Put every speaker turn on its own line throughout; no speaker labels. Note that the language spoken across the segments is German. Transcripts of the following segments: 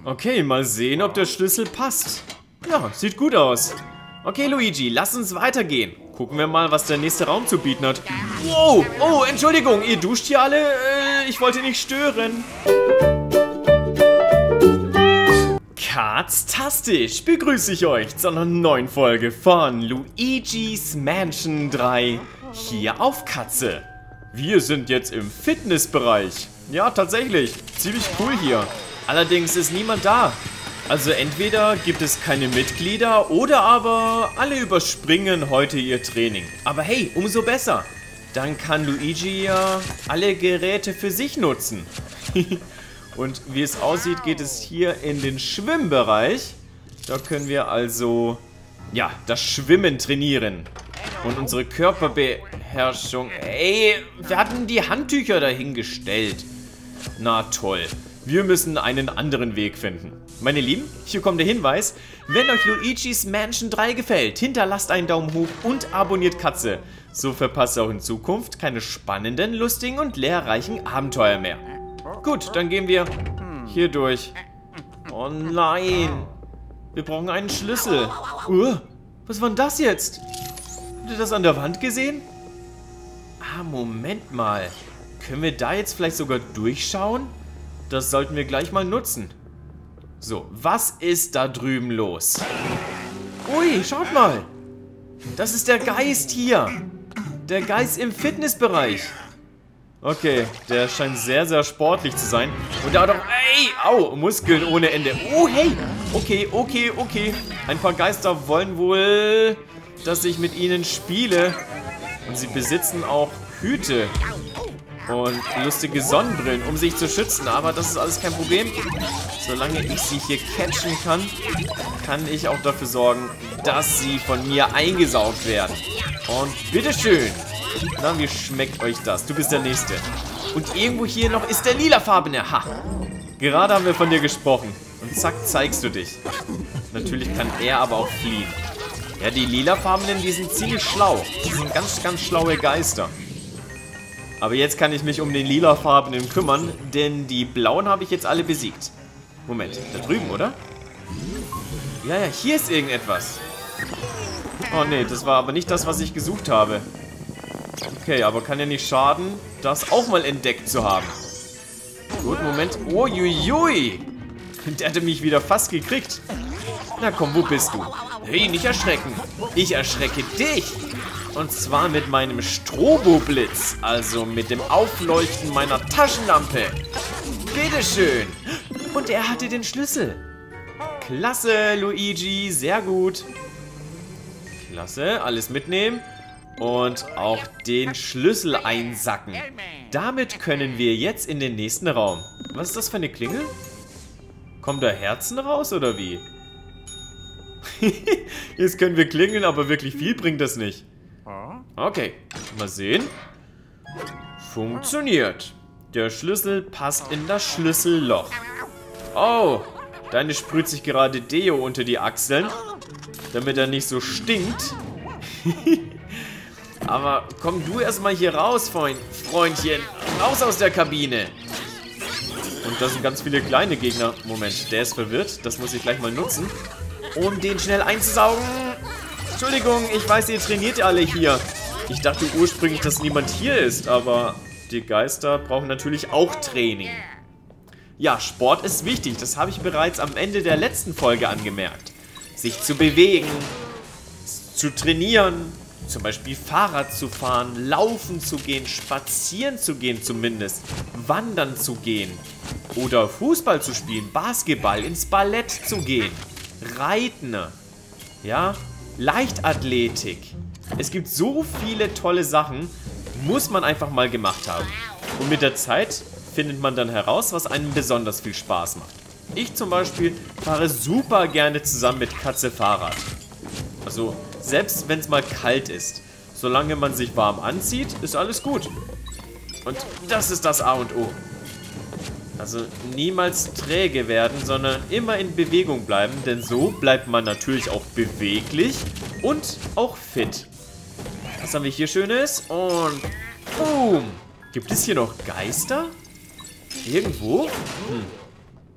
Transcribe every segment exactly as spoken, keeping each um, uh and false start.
Okay, mal sehen, ob der Schlüssel passt. Ja, sieht gut aus. Okay, Luigi, lass uns weitergehen. Gucken wir mal, was der nächste Raum zu bieten hat. Wow, oh, Entschuldigung, ihr duscht hier alle? Äh, ich wollte nicht stören. Katztastisch begrüße ich euch zu einer neuen Folge von Luigi's Mansion drei hier auf Katze. Wir sind jetzt im Fitnessbereich. Ja, tatsächlich, ziemlich cool hier. Allerdings ist niemand da. Also entweder gibt es keine Mitglieder oder aber alle überspringen heute ihr Training. Aber hey, umso besser. Dann kann Luigi ja alle Geräte für sich nutzen. Und wie es aussieht, geht es hier in den Schwimmbereich. Da können wir also, ja, das Schwimmen trainieren. Und unsere Körperbeherrschung. Ey, wir hatten die Handtücher dahingestellt. Na toll. Wir müssen einen anderen Weg finden. Meine Lieben, hier kommt der Hinweis. Wenn euch Luigi's Mansion drei gefällt, hinterlasst einen Daumen hoch und abonniert Katze. So verpasst ihr auch in Zukunft keine spannenden, lustigen und lehrreichen Abenteuer mehr. Gut, dann gehen wir hier durch. Oh nein. Wir brauchen einen Schlüssel. Uh, was war denn das jetzt? Habt ihr das an der Wand gesehen? Ah, Moment mal. Können wir da jetzt vielleicht sogar durchschauen? Das sollten wir gleich mal nutzen. So, was ist da drüben los? Ui, schaut mal. Das ist der Geist hier. Der Geist im Fitnessbereich. Okay, der scheint sehr, sehr sportlich zu sein. Und da hat auch, ey, au, Muskeln ohne Ende. Oh, hey. Okay, okay, okay. Ein paar Geister wollen wohl, dass ich mit ihnen spiele. Und sie besitzen auch Hüte. Und lustige Sonnenbrillen, um sich zu schützen. Aber das ist alles kein Problem. Solange ich sie hier catchen kann, kann ich auch dafür sorgen, dass sie von mir eingesaugt werden. Und bitteschön. Na, wie schmeckt euch das? Du bist der Nächste. Und irgendwo hier noch ist der lilafarbene. Ha! Gerade haben wir von dir gesprochen. Und zack, zeigst du dich. Natürlich kann er aber auch fliehen. Ja, die lilafarbenen, die sind ziemlich schlau. Die sind ganz, ganz schlaue Geister. Aber jetzt kann ich mich um den lilafarbenen kümmern, denn die blauen habe ich jetzt alle besiegt. Moment, da drüben, oder? Ja, ja, hier ist irgendetwas. Oh nee, das war aber nicht das, was ich gesucht habe. Okay, aber kann ja nicht schaden, das auch mal entdeckt zu haben. Gut, Moment. Uiuiui. Der hatte mich wieder fast gekriegt. Na komm, wo bist du? Hey, nicht erschrecken. Ich erschrecke dich. Und zwar mit meinem Stroboblitz, also mit dem Aufleuchten meiner Taschenlampe. Bitteschön. Und er hatte den Schlüssel. Klasse, Luigi, sehr gut. Klasse, alles mitnehmen. Und auch den Schlüssel einsacken. Damit können wir jetzt in den nächsten Raum. Was ist das für eine Klingel? Kommen da Herzen raus oder wie? Jetzt können wir klingeln, aber wirklich viel bringt das nicht. Okay, mal sehen. Funktioniert. Der Schlüssel passt in das Schlüsselloch. Oh, deine sprüht sich gerade Deo unter die Achseln, damit er nicht so stinkt. Aber komm du erstmal hier raus, Freund, Freundchen. Raus aus der Kabine. Und da sind ganz viele kleine Gegner. Moment, der ist verwirrt. Das muss ich gleich mal nutzen, um den schnell einzusaugen. Entschuldigung, ich weiß, ihr trainiert alle hier. Ich dachte ursprünglich, dass niemand hier ist, aber die Geister brauchen natürlich auch Training. Ja, Sport ist wichtig. Das habe ich bereits am Ende der letzten Folge angemerkt. Sich zu bewegen, zu trainieren, zum Beispiel Fahrrad zu fahren, laufen zu gehen, spazieren zu gehen zumindest, wandern zu gehen oder Fußball zu spielen, Basketball, ins Ballett zu gehen, Reiten, ja, Leichtathletik. Es gibt so viele tolle Sachen, muss man einfach mal gemacht haben. Und mit der Zeit findet man dann heraus, was einem besonders viel Spaß macht. Ich zum Beispiel fahre super gerne zusammen mit Katze Fahrrad. Also selbst wenn es mal kalt ist, solange man sich warm anzieht, ist alles gut. Und das ist das A und O. Also niemals träge werden, sondern immer in Bewegung bleiben, denn so bleibt man natürlich auch beweglich und auch fit. Was haben wir hier Schönes? Und boom! Gibt es hier noch Geister? Irgendwo? Hm.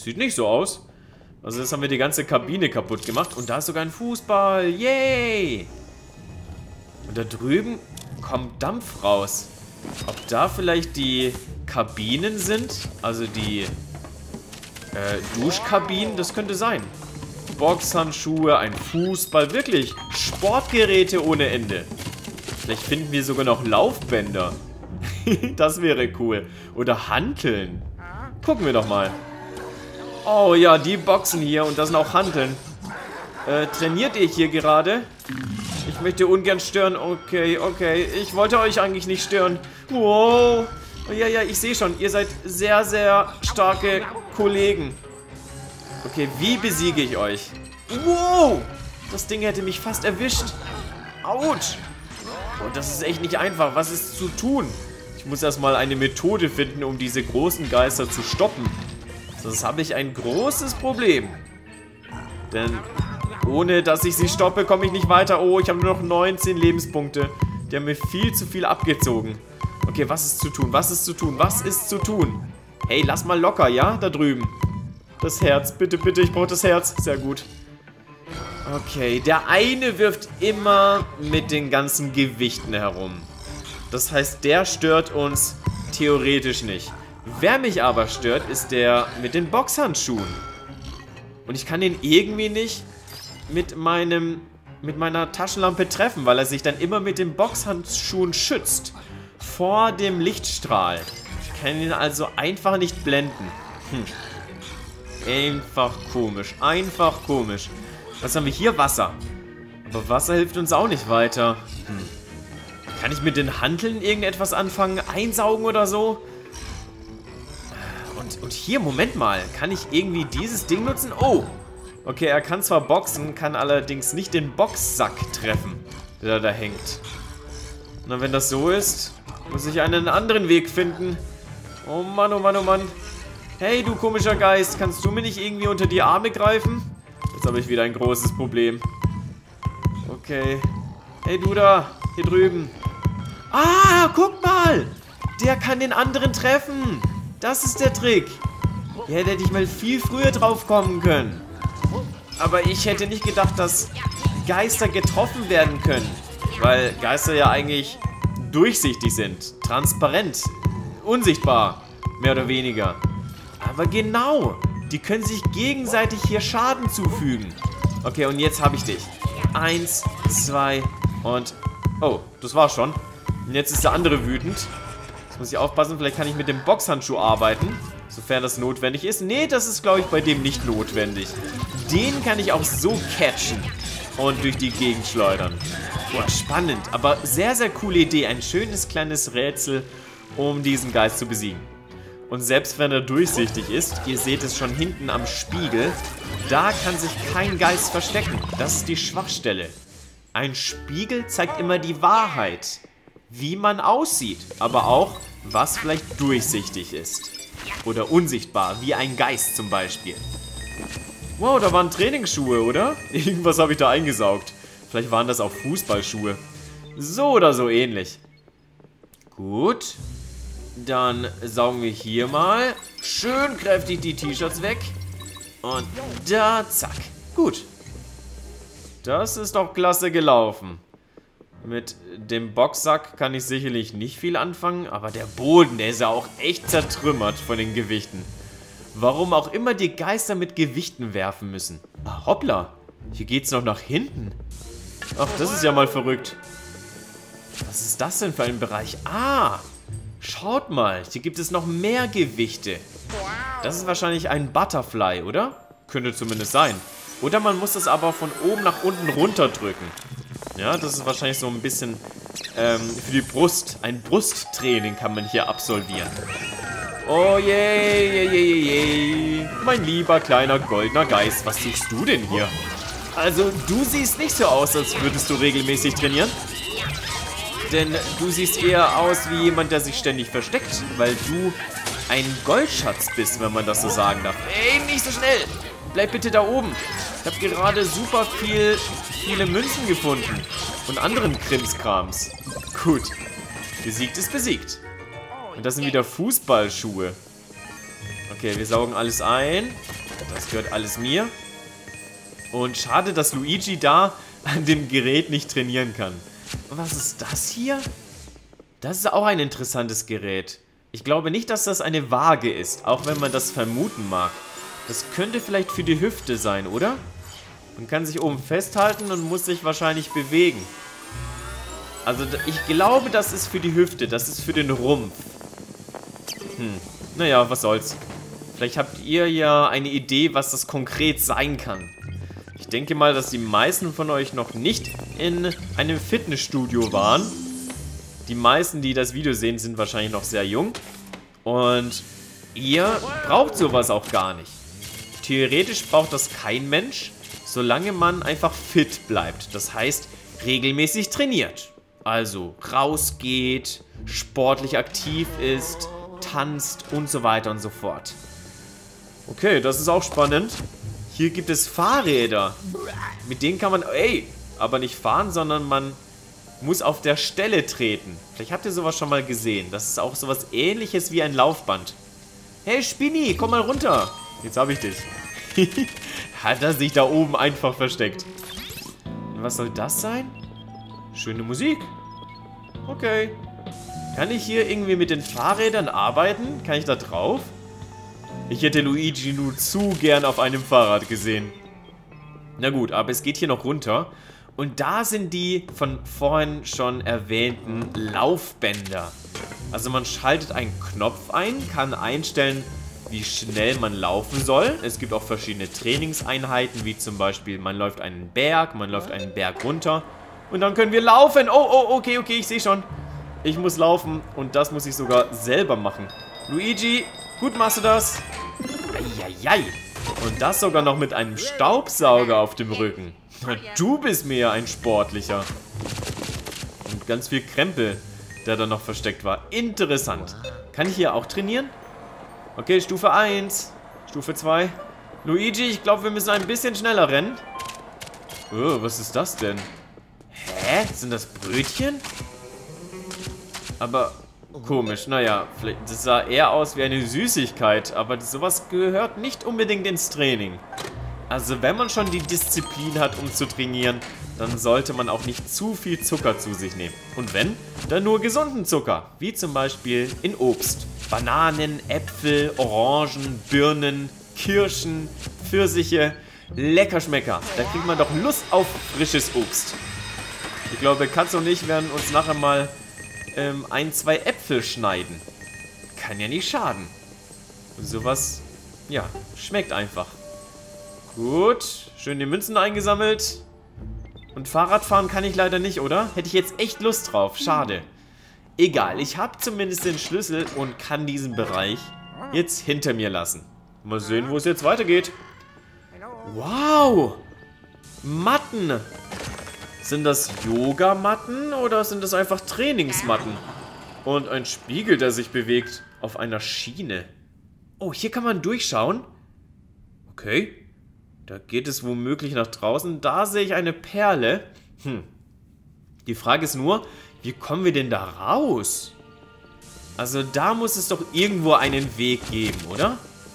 Sieht nicht so aus. Also jetzt haben wir die ganze Kabine kaputt gemacht. Und da ist sogar ein Fußball. Yay! Und da drüben kommt Dampf raus. Ob da vielleicht die Kabinen sind? Also die äh, Duschkabinen? Das könnte sein. Boxhandschuhe, ein Fußball. Wirklich, Sportgeräte ohne Ende. Vielleicht finden wir sogar noch Laufbänder. Das wäre cool. Oder Hanteln. Gucken wir doch mal. Oh ja, die Boxen hier und das sind auch Hanteln. Äh, trainiert ihr hier gerade? Ich möchte ungern stören. Okay, okay. Ich wollte euch eigentlich nicht stören. Wow. Ja, ja, ich sehe schon. Ihr seid sehr, sehr starke Kollegen. Okay, wie besiege ich euch? Wow. Das Ding hätte mich fast erwischt. Autsch. Und das ist echt nicht einfach. Was ist zu tun? Ich muss erstmal eine Methode finden, um diese großen Geister zu stoppen. Sonst habe ich ein großes Problem. Denn ohne, dass ich sie stoppe, komme ich nicht weiter. Oh, ich habe nur noch neunzehn Lebenspunkte. Die haben mir viel zu viel abgezogen. Okay, was ist zu tun? Was ist zu tun? Was ist zu tun? Hey, lass mal locker, ja? Da drüben. Das Herz. Bitte, bitte, ich brauche das Herz. Sehr gut. Okay, der eine wirft immer mit den ganzen Gewichten herum. Das heißt, der stört uns theoretisch nicht. Wer mich aber stört, ist der mit den Boxhandschuhen. Und ich kann den irgendwie nicht mit meinem mit meiner Taschenlampe treffen, weil er sich dann immer mit den Boxhandschuhen schützt. Vor dem Lichtstrahl. Ich kann ihn also einfach nicht blenden. Hm. Einfach komisch. Einfach komisch. Was haben wir hier? Wasser. Aber Wasser hilft uns auch nicht weiter. Hm. Kann ich mit den Hanteln irgendetwas anfangen? Einsaugen oder so? Und, und hier, Moment mal. Kann ich irgendwie dieses Ding nutzen? Oh! Okay, er kann zwar boxen, kann allerdings nicht den Boxsack treffen, der da hängt. Na, wenn das so ist, muss ich einen anderen Weg finden. Oh Mann, oh Mann, oh Mann. Hey, du komischer Geist, kannst du mir nicht irgendwie unter die Arme greifen? Jetzt habe ich wieder ein großes Problem. Okay. Hey, du da, hier drüben. Ah, guck mal! Der kann den anderen treffen. Das ist der Trick. Hier hätte ich mal viel früher drauf kommen können. Aber ich hätte nicht gedacht, dass Geister getroffen werden können. Weil Geister ja eigentlich durchsichtig sind. Transparent. Unsichtbar. Mehr oder weniger. Aber genau. Die können sich gegenseitig hier Schaden zufügen. Okay, und jetzt habe ich dich. Eins, zwei und... Oh, das war's schon. Und jetzt ist der andere wütend. Jetzt muss ich aufpassen, vielleicht kann ich mit dem Boxhandschuh arbeiten. Sofern das notwendig ist. Nee, das ist, glaube ich, bei dem nicht notwendig. Den kann ich auch so catchen und durch die Gegend schleudern. Boah, spannend, aber sehr, sehr coole Idee. Ein schönes kleines Rätsel, um diesen Geist zu besiegen. Und selbst wenn er durchsichtig ist, ihr seht es schon hinten am Spiegel, da kann sich kein Geist verstecken. Das ist die Schwachstelle. Ein Spiegel zeigt immer die Wahrheit, wie man aussieht, aber auch, was vielleicht durchsichtig ist. Oder unsichtbar, wie ein Geist zum Beispiel. Wow, da waren Trainingsschuhe, oder? Irgendwas habe ich da eingesaugt. Vielleicht waren das auch Fußballschuhe. So oder so ähnlich. Gut. Dann saugen wir hier mal schön kräftig die T-Shirts weg. Und da, zack. Gut. Das ist doch klasse gelaufen. Mit dem Boxsack kann ich sicherlich nicht viel anfangen, aber der Boden, der ist ja auch echt zertrümmert von den Gewichten. Warum auch immer die Geister mit Gewichten werfen müssen. Ah, hoppla, hier geht's noch nach hinten. Ach, das ist ja mal verrückt. Was ist das denn für ein Bereich? Ah, schaut mal, hier gibt es noch mehr Gewichte. Das ist wahrscheinlich ein Butterfly, oder? Könnte zumindest sein. Oder man muss das aber von oben nach unten runterdrücken. Ja, das ist wahrscheinlich so ein bisschen ähm, für die Brust. Ein Brusttraining kann man hier absolvieren. Oh je, je, je, je, je. Mein lieber kleiner goldener Geist, was suchst du denn hier? Also, du siehst nicht so aus, als würdest du regelmäßig trainieren. Denn du siehst eher aus wie jemand, der sich ständig versteckt, weil du ein Goldschatz bist, wenn man das so sagen darf. Ey, nicht so schnell! Bleib bitte da oben. Ich habe gerade super viel, viele Münzen gefunden. Und anderen Krimskrams. Gut. Besiegt ist besiegt. Und das sind wieder Fußballschuhe. Okay, wir saugen alles ein. Das gehört alles mir. Und schade, dass Luigi da an dem Gerät nicht trainieren kann. Was ist das hier? Das ist auch ein interessantes Gerät. Ich glaube nicht, dass das eine Waage ist, auch wenn man das vermuten mag. Das könnte vielleicht für die Hüfte sein, oder? Man kann sich oben festhalten und muss sich wahrscheinlich bewegen. Also ich glaube, das ist für die Hüfte, das ist für den Rumpf. Hm, naja, was soll's. Vielleicht habt ihr ja eine Idee, was das konkret sein kann. Ich denke mal, dass die meisten von euch noch nicht in einem Fitnessstudio waren. Die meisten, die das Video sehen, sind wahrscheinlich noch sehr jung. Und ihr braucht sowas auch gar nicht. Theoretisch braucht das kein Mensch, solange man einfach fit bleibt. Das heißt, regelmäßig trainiert. Also rausgeht, sportlich aktiv ist, tanzt und so weiter und so fort. Okay, das ist auch spannend. Hier gibt es Fahrräder. Mit denen kann man, ey, aber nicht fahren, sondern man muss auf der Stelle treten. Vielleicht habt ihr sowas schon mal gesehen. Das ist auch sowas Ähnliches wie ein Laufband. Hey Spinni, komm mal runter. Jetzt habe ich dich. Hat er sich da oben einfach versteckt. Und was soll das sein? Schöne Musik. Okay. Kann ich hier irgendwie mit den Fahrrädern arbeiten? Kann ich da drauf? Ich hätte Luigi nur zu gern auf einem Fahrrad gesehen. Na gut, aber es geht hier noch runter. Und da sind die von vorhin schon erwähnten Laufbänder. Also man schaltet einen Knopf ein, kann einstellen, wie schnell man laufen soll. Es gibt auch verschiedene Trainingseinheiten, wie zum Beispiel, man läuft einen Berg, man läuft einen Berg runter. Und dann können wir laufen. Oh, oh, okay, okay, ich sehe schon. Ich muss laufen und das muss ich sogar selber machen. Luigi, gut machst du das. Eieiei. Und das sogar noch mit einem Staubsauger auf dem Rücken. Du bist mir ja ein Sportlicher. Und ganz viel Krempel, der da noch versteckt war. Interessant. Kann ich hier auch trainieren? Okay, Stufe eins. Stufe zwei. Luigi, ich glaube, wir müssen ein bisschen schneller rennen. Oh, was ist das denn? Hä? Sind das Brötchen? Aber komisch, naja, vielleicht, das sah eher aus wie eine Süßigkeit, aber sowas gehört nicht unbedingt ins Training. Also wenn man schon die Disziplin hat, um zu trainieren, dann sollte man auch nicht zu viel Zucker zu sich nehmen. Und wenn, dann nur gesunden Zucker, wie zum Beispiel in Obst. Bananen, Äpfel, Orangen, Birnen, Kirschen, Pfirsiche, Leckerschmecker. Da kriegt man doch Lust auf frisches Obst. Ich glaube, Katze und ich werden uns nachher mal ähm, ein, zwei Äpfel schneiden. Kann ja nicht schaden. Und sowas, ja, schmeckt einfach. Gut, schön die Münzen eingesammelt. Und Fahrradfahren kann ich leider nicht, oder? Hätte ich jetzt echt Lust drauf, schade. Egal, ich habe zumindest den Schlüssel und kann diesen Bereich jetzt hinter mir lassen. Mal sehen, wo es jetzt weitergeht. Wow! Matten! Sind das Yogamatten oder sind das einfach Trainingsmatten? Und ein Spiegel, der sich bewegt auf einer Schiene. Oh, hier kann man durchschauen. Okay. Da geht es womöglich nach draußen. Da sehe ich eine Perle. Hm. Die Frage ist nur, wie kommen wir denn da raus? Also da muss es doch irgendwo einen Weg geben, oder?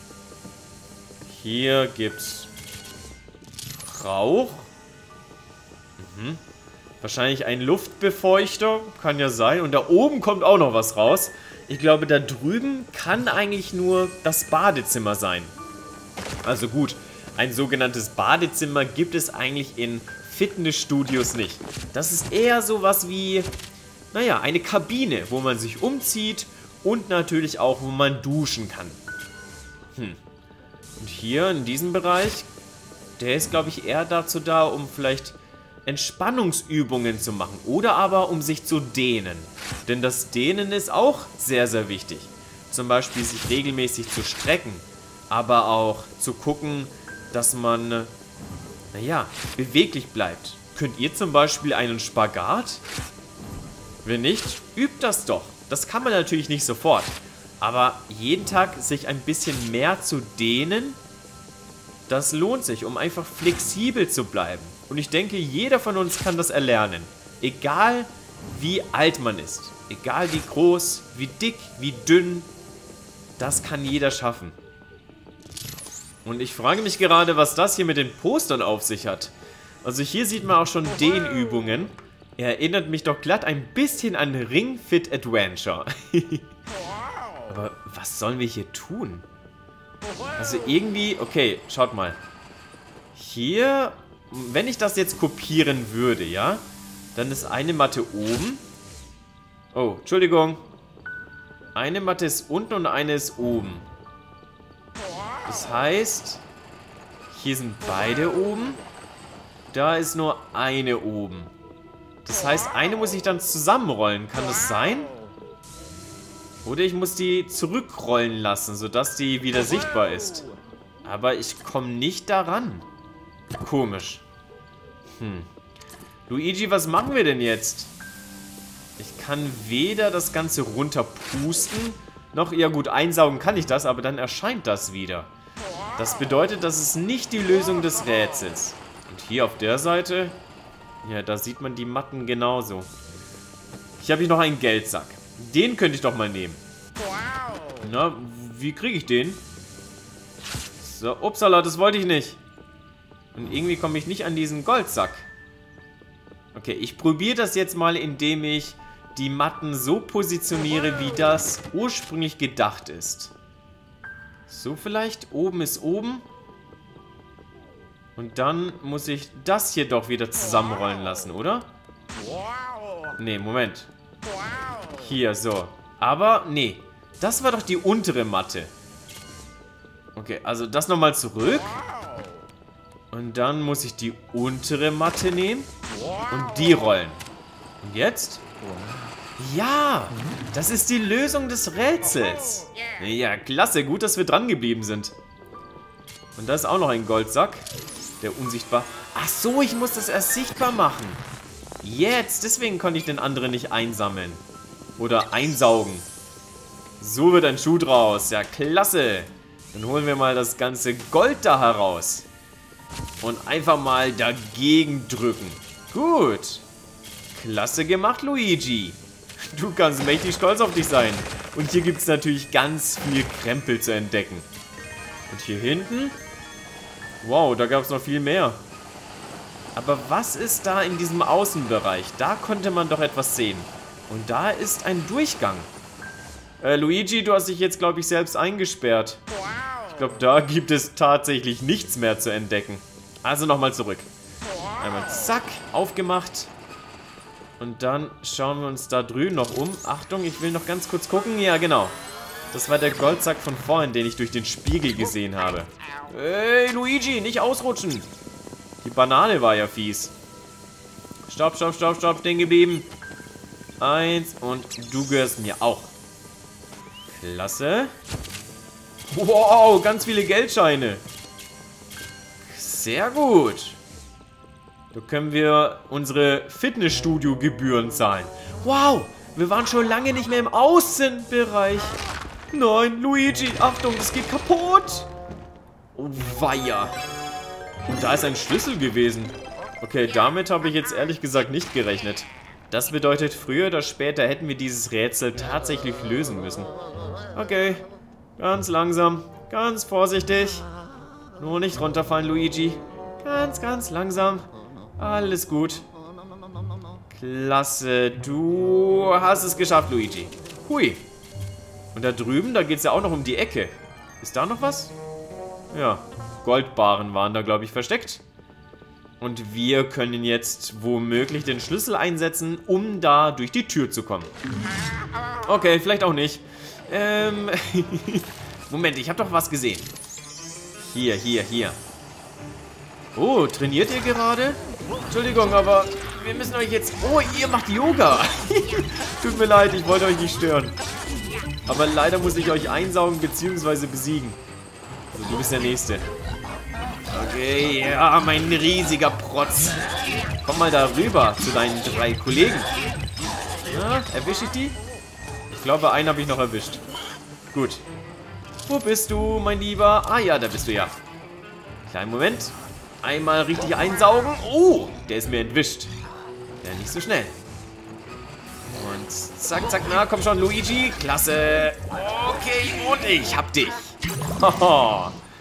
Hier gibt's Rauch. Mhm. Wahrscheinlich ein Luftbefeuchter. Kann ja sein. Und da oben kommt auch noch was raus. Ich glaube, da drüben kann eigentlich nur das Badezimmer sein. Also gut. Ein sogenanntes Badezimmer gibt es eigentlich in Fitnessstudios nicht. Das ist eher sowas wie, naja, eine Kabine, wo man sich umzieht und natürlich auch, wo man duschen kann. Hm. Und hier in diesem Bereich, der ist, glaube ich, eher dazu da, um vielleicht Entspannungsübungen zu machen oder aber um sich zu dehnen. Denn das Dehnen ist auch sehr, sehr wichtig. Zum Beispiel sich regelmäßig zu strecken, aber auch zu gucken, dass man, naja, beweglich bleibt. Könnt ihr zum Beispiel einen Spagat? Wenn nicht, übt das doch. Das kann man natürlich nicht sofort. Aber jeden Tag sich ein bisschen mehr zu dehnen, das lohnt sich, um einfach flexibel zu bleiben. Und ich denke, jeder von uns kann das erlernen. Egal wie alt man ist. Egal wie groß, wie dick, wie dünn. Das kann jeder schaffen. Und ich frage mich gerade, was das hier mit den Postern auf sich hat. Also hier sieht man auch schon Dehnübungen. Er erinnert mich doch glatt ein bisschen an Ring Fit Adventure. Aber was sollen wir hier tun? Also irgendwie, okay, schaut mal. Hier, wenn ich das jetzt kopieren würde, ja, dann ist eine Matte oben. Oh, Entschuldigung. Eine Matte ist unten und eine ist oben. Das heißt, hier sind beide oben. Da ist nur eine oben. Das heißt, eine muss ich dann zusammenrollen. Kann das sein? Oder ich muss die zurückrollen lassen, sodass die wieder sichtbar ist. Aber ich komme nicht daran. Komisch. Hm. Luigi, was machen wir denn jetzt? Ich kann weder das Ganze runterpusten, noch, ja gut, einsaugen kann ich das, aber dann erscheint das wieder. Das bedeutet, das ist nicht die Lösung des Rätsels. Und hier auf der Seite, ja, da sieht man die Matten genauso. Hier habe ich noch einen Geldsack. Den könnte ich doch mal nehmen. Na, wie kriege ich den? So, upsala, das wollte ich nicht. Und irgendwie komme ich nicht an diesen Goldsack. Okay, ich probiere das jetzt mal, indem ich die Matten so positioniere, wie das ursprünglich gedacht ist. So vielleicht, oben ist oben. Und dann muss ich das hier doch wieder zusammenrollen lassen, oder? Nee, Moment. Hier, so. Aber, nee. Das war doch die untere Matte. Okay, also das nochmal zurück. Und dann muss ich die untere Matte nehmen und die rollen. Und jetzt? Ja, das ist die Lösung des Rätsels. Ja, klasse, gut, dass wir dran geblieben sind. Und da ist auch noch ein Goldsack, der unsichtbar... Ach so, ich muss das erst sichtbar machen. Jetzt, deswegen konnte ich den anderen nicht einsammeln. Oder einsaugen. So wird ein Schuh draus. Ja, klasse. Dann holen wir mal das ganze Gold da heraus. Und einfach mal dagegen drücken. Gut. Klasse gemacht, Luigi. Du kannst mächtig stolz auf dich sein. Und hier gibt es natürlich ganz viel Krempel zu entdecken. Und hier hinten? Wow, da gab es noch viel mehr. Aber was ist da in diesem Außenbereich? Da konnte man doch etwas sehen. Und da ist ein Durchgang. Äh, Luigi, du hast dich jetzt, glaube ich, selbst eingesperrt. Ich glaube, da gibt es tatsächlich nichts mehr zu entdecken. Also nochmal zurück. Einmal zack, aufgemacht. Und dann schauen wir uns da drüben noch um. Achtung, ich will noch ganz kurz gucken. Ja, genau. Das war der Goldsack von vorhin, den ich durch den Spiegel gesehen habe. Hey, Luigi, nicht ausrutschen. Die Banane war ja fies. Stopp, stopp, stopp, stopp, stehen geblieben. Eins und du gehörst mir auch. Klasse. Wow, ganz viele Geldscheine. Sehr gut. Da können wir unsere Fitnessstudio-Gebühren zahlen. Wow, wir waren schon lange nicht mehr im Außenbereich. Nein, Luigi, Achtung, das geht kaputt. Oh, weia. Und da ist ein Schlüssel gewesen. Okay, damit habe ich jetzt ehrlich gesagt nicht gerechnet. Das bedeutet, früher oder später hätten wir dieses Rätsel tatsächlich lösen müssen. Okay, ganz langsam, ganz vorsichtig. Nur nicht runterfallen, Luigi. Ganz, ganz langsam. Alles gut. Klasse, du hast es geschafft, Luigi. Hui. Und da drüben, da geht es ja auch noch um die Ecke. Ist da noch was? Ja, Goldbarren waren da, glaube ich, versteckt. Und wir können jetzt womöglich den Schlüssel einsetzen, um da durch die Tür zu kommen. Okay, vielleicht auch nicht. Ähm, Moment, ich habe doch was gesehen. Hier, hier, hier. Oh, trainiert ihr gerade? Entschuldigung, aber wir müssen euch jetzt... Oh, ihr macht Yoga. Tut mir leid, ich wollte euch nicht stören. Aber leider muss ich euch einsaugen bzw. besiegen. Also, du bist der Nächste. Okay, ja, mein riesiger Protz. Komm mal da rüber zu deinen drei Kollegen. Na, erwische ich die? Ich glaube, einen habe ich noch erwischt. Gut. Wo bist du, mein Lieber? Ah ja, da bist du ja. Kleinen Moment. Einmal richtig einsaugen. Oh, der ist mir entwischt. Ja, nicht so schnell. Und zack, zack, na, komm schon, Luigi. Klasse. Okay, und ich hab dich. Haha.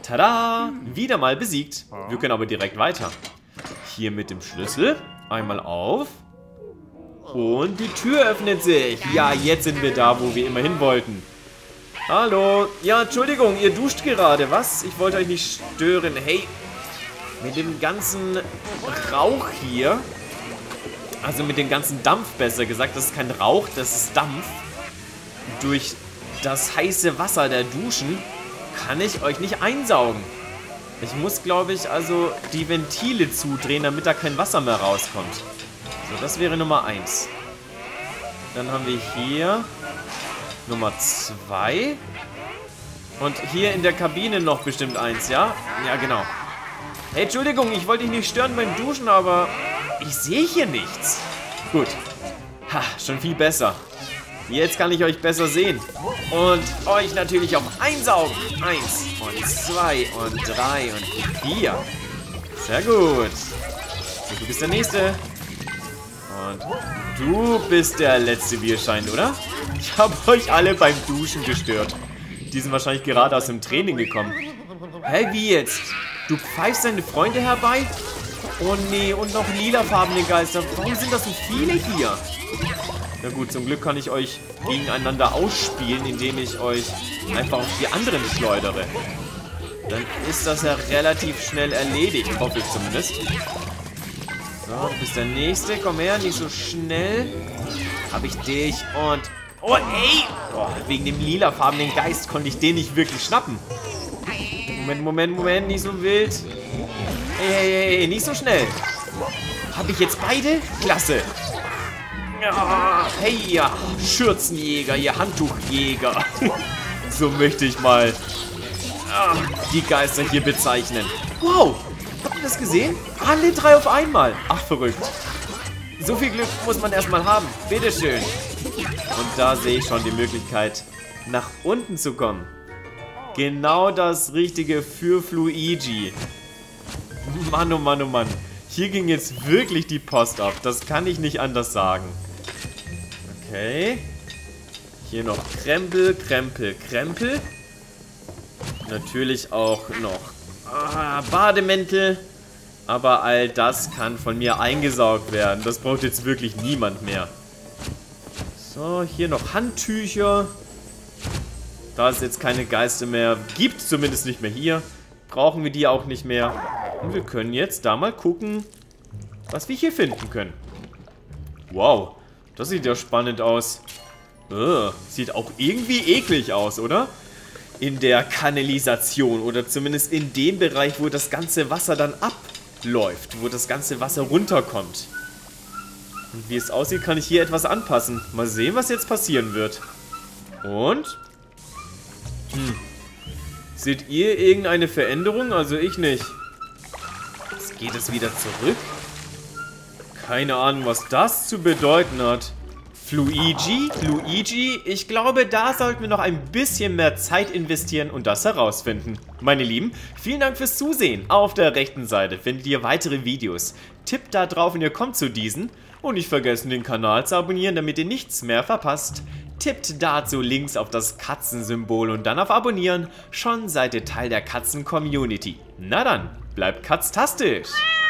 Tada! Wieder mal besiegt. Wir können aber direkt weiter. Hier mit dem Schlüssel. Einmal auf. Und die Tür öffnet sich. Ja, jetzt sind wir da, wo wir immer hin wollten. Hallo. Ja, Entschuldigung, ihr duscht gerade. Was? Ich wollte euch nicht stören. Hey, mit dem ganzen Rauch hier, also mit dem ganzen Dampf besser gesagt, das ist kein Rauch, das ist Dampf. Durch das heiße Wasser der Duschen kann ich euch nicht einsaugen. Ich muss, glaube ich, also die Ventile zudrehen, damit da kein Wasser mehr rauskommt. So, das wäre Nummer eins. Dann haben wir hier Nummer zwei. Und hier in der Kabine noch bestimmt eins, ja? Ja, genau. Hey, Entschuldigung, ich wollte dich nicht stören beim Duschen, aber ich sehe hier nichts. Gut. Ha, schon viel besser. Jetzt kann ich euch besser sehen. Und euch natürlich auch einsaugen. Eins und zwei und drei und vier. Sehr gut. So, du bist der Nächste. Und du bist der Letzte, wie es scheint, oder? Ich habe euch alle beim Duschen gestört. Die sind wahrscheinlich gerade aus dem Training gekommen. Hä, wie jetzt? Du pfeifst deine Freunde herbei? Oh nee, und noch lilafarbene Geister. Warum sind das so viele hier? Na gut, zum Glück kann ich euch gegeneinander ausspielen, indem ich euch einfach auf die anderen schleudere. Dann ist das ja relativ schnell erledigt, hoffe ich zumindest. So, du bist der Nächste. Komm her, nicht so schnell. Hab ich dich und... Oh, ey! Oh, wegen dem lilafarbenen Geist konnte ich den nicht wirklich schnappen. Moment, Moment, Moment, nicht so wild. Hey, hey, hey, nicht so schnell. Hab ich jetzt beide? Klasse. Ja, hey, ihr Schürzenjäger, ihr Handtuchjäger. So möchte ich mal ah, die Geister hier bezeichnen. Wow, habt ihr das gesehen? Alle drei auf einmal. Ach, verrückt. So viel Glück muss man erstmal haben. Bitteschön. Und da sehe ich schon die Möglichkeit, nach unten zu kommen. Genau das Richtige für Fluigi. Mann, oh Mann, oh Mann. Hier ging jetzt wirklich die Post ab. Das kann ich nicht anders sagen. Okay. Hier noch Krempel, Krempel, Krempel. Natürlich auch noch ah, Bademäntel. Aber all das kann von mir eingesaugt werden. Das braucht jetzt wirklich niemand mehr. So, hier noch Handtücher. Da es jetzt keine Geister mehr gibt, zumindest nicht mehr hier, brauchen wir die auch nicht mehr. Und wir können jetzt da mal gucken, was wir hier finden können. Wow, das sieht ja spannend aus. Uh, sieht auch irgendwie eklig aus, oder? In der Kanalisation oder zumindest in dem Bereich, wo das ganze Wasser dann abläuft, wo das ganze Wasser runterkommt. Und wie es aussieht, kann ich hier etwas anpassen. Mal sehen, was jetzt passieren wird. Und... Hm. Seht ihr irgendeine Veränderung? Also ich nicht. Jetzt geht es wieder zurück. Keine Ahnung, was das zu bedeuten hat. Fluigi, Luigi, ich glaube, da sollten wir noch ein bisschen mehr Zeit investieren und das herausfinden. Meine Lieben, vielen Dank fürs Zusehen. Auf der rechten Seite findet ihr weitere Videos. Tippt da drauf und ihr kommt zu diesen. Und nicht vergessen, den Kanal zu abonnieren, damit ihr nichts mehr verpasst. Tippt dazu links auf das Katzensymbol und dann auf Abonnieren. Schon seid ihr Teil der Katzen-Community. Na dann, bleibt katztastisch!